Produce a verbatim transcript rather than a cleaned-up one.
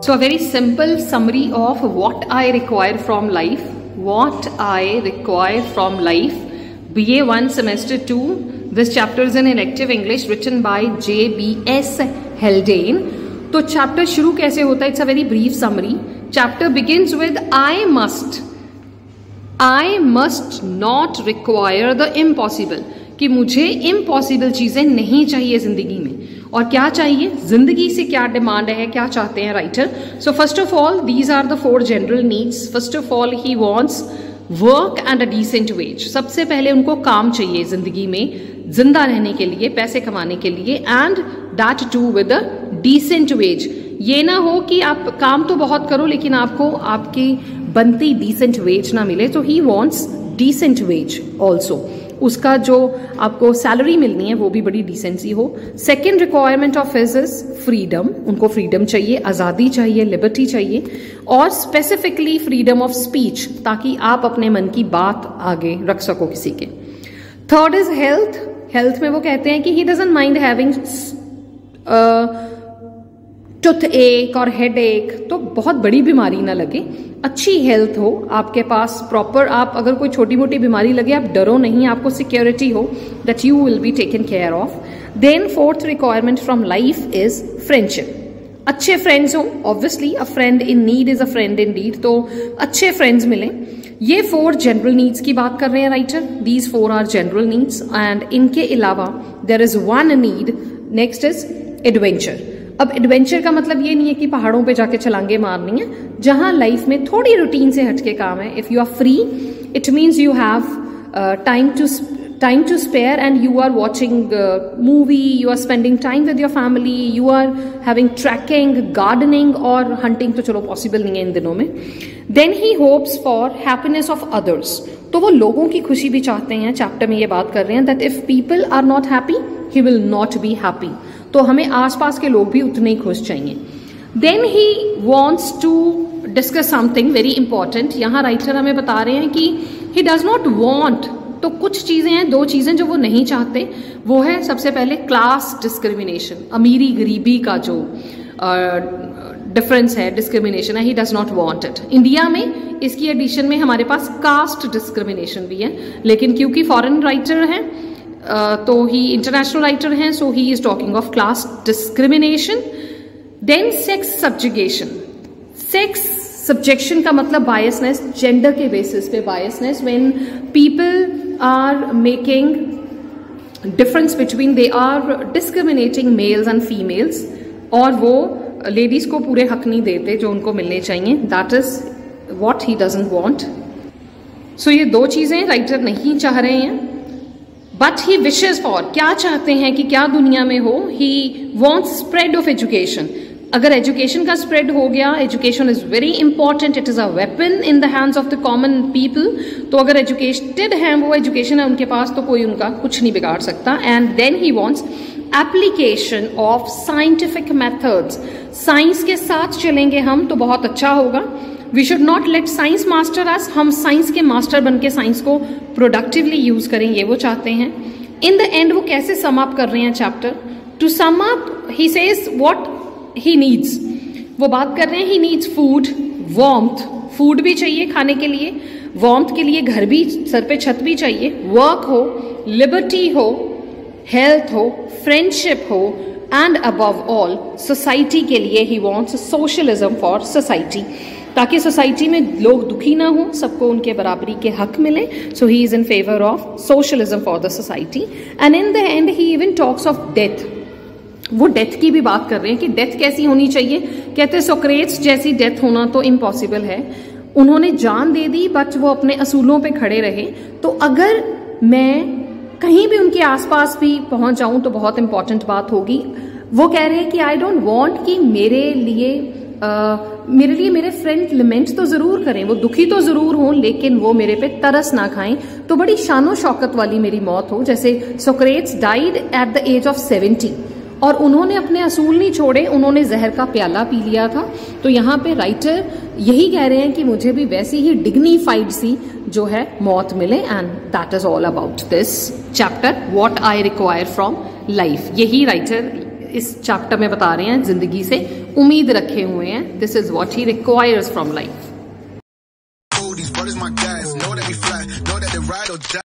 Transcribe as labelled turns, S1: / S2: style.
S1: So a very simple summary of what I require from life. What I require from life. B A one semester two. This chapter is in elective English written by J B S Haldane. तो chapter शुरू कैसे होता है? It's a very brief summary. Chapter begins with I must I must not require the impossible, कि मुझे impossible चीजें नहीं चाहिए जिंदगी में. और क्या चाहिए? जिंदगी से क्या डिमांड है, क्या चाहते हैं writer? So first of all these are the four general needs. First of all he wants work and a decent wage. सबसे पहले उनको काम चाहिए जिंदगी में, जिंदा रहने के लिए, पैसे कमाने के लिए, and that too with a decent wage. ये ना हो कि आप काम तो बहुत करो लेकिन आपको आपकी बनती डिसेंट वेज ना मिले. तो he wants decent wage also. उसका जो आपको सैलरी मिलनी है वो भी बड़ी डिसेंसी हो. Second requirement of his is freedom. उनको फ्रीडम चाहिए, आजादी चाहिए, लिबर्टी चाहिए, और स्पेसिफिकली फ्रीडम ऑफ स्पीच, ताकि आप अपने मन की बात आगे रख सको किसी के. Third is health. हेल्थ में वो कहते हैं कि he doesn't mind having tooth एक और हेड एक, तो बहुत बड़ी बीमारी ना लगे, अच्छी हेल्थ हो आपके पास प्रॉपर. आप अगर कोई छोटी मोटी बीमारी लगे आप डरो नहीं, आपको सिक्योरिटी हो that you will be taken care of. Then fourth requirement from life is friendship. अच्छे फ्रेंड्स हो. Obviously a friend in need is a friend in deed. तो अच्छे फ्रेंड्स मिले. ये फोर जनरल नीड्स की बात कर रहे हैं writer. These four are general needs and इनके अलावा there is one need. Next is adventure. अब एडवेंचर का मतलब ये नहीं है कि पहाड़ों पे जाके छलांगे मारनी है. जहां लाइफ में थोड़ी रूटीन से हटके काम है. If you are free it means you have time to time to spare and you are watching movie, you are spending time with your family, you are having trekking, gardening और hunting तो चलो possible नहीं है इन दिनों में. Then he hopes for happiness of others. तो वो लोगों की खुशी भी चाहते हैं. चैप्टर में ये बात कर रहे हैं that if people are not happy he will not be happy. तो हमें आसपास के लोग भी उतने ही खुश चाहिए. Then he wants to discuss something very important. यहां राइटर हमें बता रहे हैं कि ही डज नॉट वॉन्ट. तो कुछ चीजें हैं, दो चीजें जो वो नहीं चाहते. वो है सबसे पहले क्लास डिस्क्रिमिनेशन, अमीरी गरीबी का जो डिफरेंस uh, है, डिस्क्रिमिनेशन है. He does not want it. India में इसकी एडिशन में हमारे पास कास्ट डिस्क्रिमिनेशन भी है, लेकिन क्योंकि फॉरेन राइटर है Uh, तो ही इंटरनेशनल राइटर हैं, so he is talking of class discrimination. Then sex subjugation. Sex subjection का मतलब बायसनेस, जेंडर के बेसिस पे biasness. When people are making difference between, they are discriminating males and females, और वो ladies को पूरे हक नहीं देते जो उनको मिलने चाहिए. That is what he doesn't want. So ये दो चीजें राइटर नहीं चाह रहे हैं. बट ही विशेज फॉर, क्या चाहते हैं कि क्या दुनिया में हो? He wants spread of education. अगर एजुकेशन का स्प्रेड हो गया, education is very important, it is a weapon in the hands of the common people. तो अगर एजुकेटेड हैं, वो एजुकेशन है उनके पास, तो कोई उनका कुछ नहीं बिगाड़ सकता. And then he wants application of scientific methods. Science के साथ चलेंगे हम तो बहुत अच्छा होगा. We should not let science master us. हम साइंस के मास्टर बन के साइंस को प्रोडक्टिवली यूज करें, ये वो चाहते हैं. इन द एंड वो कैसे सम अप कर रहे हैं chapter? To sum up he says what he needs. वो बात कर रहे हैं he needs food, warmth. Food भी चाहिए खाने के लिए, वार्मथ के लिए घर भी, सर पे छत भी चाहिए, वर्क हो, लिबर्टी हो, हेल्थ हो, फ्रेंडशिप हो, एंड अबव ऑल सोसाइटी के लिए he wants socialism for society, ताकि सोसाइटी में लोग दुखी ना हो, सबको उनके बराबरी के हक मिले. So he is in favour of socialism for the society. And in the end he even talks of death. वो डेथ की भी बात कर रहे हैं कि डेथ कैसी होनी चाहिए. कहते हैं सोक्रेट्स जैसी डेथ होना तो इम्पॉसिबल है. उन्होंने जान दे दी बट वो अपने असूलों पे खड़े रहे. तो अगर मैं कहीं भी उनके आसपास भी पहुंच जाऊं तो बहुत इंपॉर्टेंट बात होगी. वो कह रहे हैं कि आई डोंट वांट कि मेरे लिए Uh, मेरे लिए मेरे फ्रेंड लिमेंट तो जरूर करें, वो दुखी तो जरूर हों, लेकिन वो मेरे पे तरस ना खाएं. तो बड़ी शानो शौकत वाली मेरी मौत हो. जैसे Socrates died at the age of seventy, और उन्होंने अपने असूल नहीं छोड़े, उन्होंने जहर का प्याला पी लिया था. तो यहाँ पे राइटर यही कह रहे हैं कि मुझे भी वैसी ही डिग्निफाइड सी जो है मौत मिले. And that is all about this chapter, what I require from life. यही राइटर इस चैप्टर में बता रहे हैं, जिंदगी से उम्मीद रखे हुए हैं। This is what he requires from life.